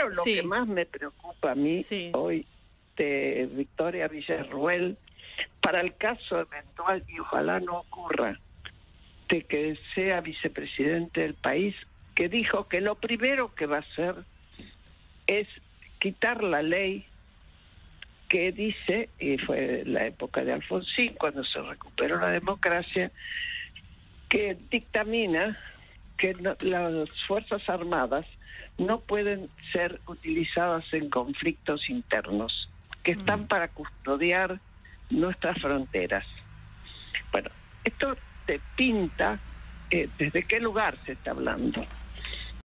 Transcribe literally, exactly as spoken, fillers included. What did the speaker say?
lo sí. que más me preocupa a mí Sí. hoy de Victoria Villarruel, para el caso eventual, y ojalá no ocurra, de que sea vicepresidente del país, que dijo que lo primero que va a hacer es quitar la ley que dice, y fue la época de Alfonsín, cuando se recuperó la democracia, que dictamina que no, las Fuerzas Armadas no pueden ser utilizadas en conflictos internos, que están para custodiar nuestras fronteras. Bueno, esto te pinta eh, desde qué lugar se está hablando.